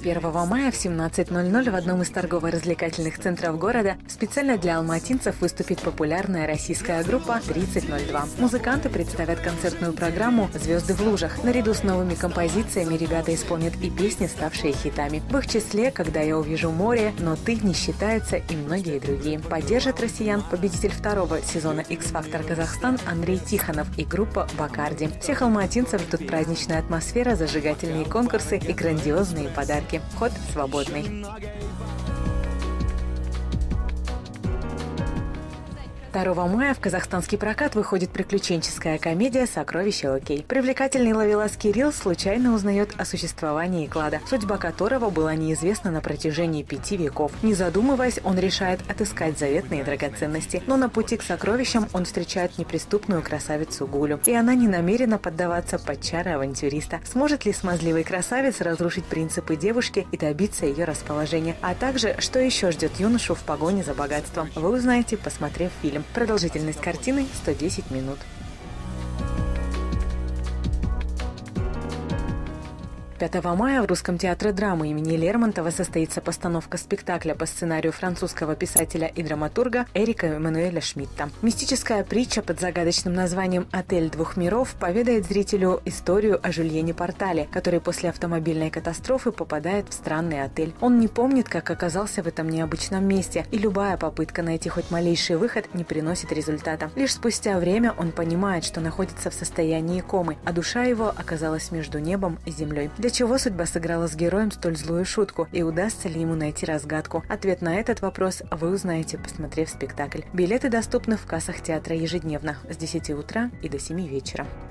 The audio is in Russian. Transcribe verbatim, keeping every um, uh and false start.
первого мая в семнадцать ноль ноль в одном из торгово-развлекательных центров города специально для алматинцев выступит популярная российская группа тридцать ноль два. Музыканты представят концертную программу «Звезды в лужах». Наряду с новыми композициями ребята исполнят и песни, ставшие хитами. В их числе «Когда я увижу море», «Но ты» не считается и многие другие. Поддержат россиян победитель второго сезона X-Factor Казахстан Андрей Тихонов и группа «Бакарди». Всех алматинцев ждут праздничная атмосфера, зажигательные конкурсы и грандиозные подарки. Вход свободный. второго мая в казахстанский прокат выходит приключенческая комедия «Сокровище Окей». Привлекательный ловелас Кирилл случайно узнает о существовании клада, судьба которого была неизвестна на протяжении пяти веков. Не задумываясь, он решает отыскать заветные драгоценности. Но на пути к сокровищам он встречает неприступную красавицу Гулю. И она не намерена поддаваться под чары авантюриста. Сможет ли смазливый красавец разрушить принципы девушки и добиться ее расположения? А также, что еще ждет юношу в погоне за богатством? Вы узнаете, посмотрев фильм. Продолжительность картины сто десять минут. пятого мая в Русском театре драмы имени Лермонтова состоится постановка спектакля по сценарию французского писателя и драматурга Эрика Эммануэля Шмидта. Мистическая притча под загадочным названием «Отель двух миров» поведает зрителю историю о Жюльене Портале, который после автомобильной катастрофы попадает в странный отель. Он не помнит, как оказался в этом необычном месте, и любая попытка найти хоть малейший выход не приносит результата. Лишь спустя время он понимает, что находится в состоянии комы, а душа его оказалась между небом и землей. Для чего судьба сыграла с героем столь злую шутку, и удастся ли ему найти разгадку? Ответ на этот вопрос вы узнаете, посмотрев спектакль. Билеты доступны в кассах театра ежедневно с десяти утра и до семи вечера.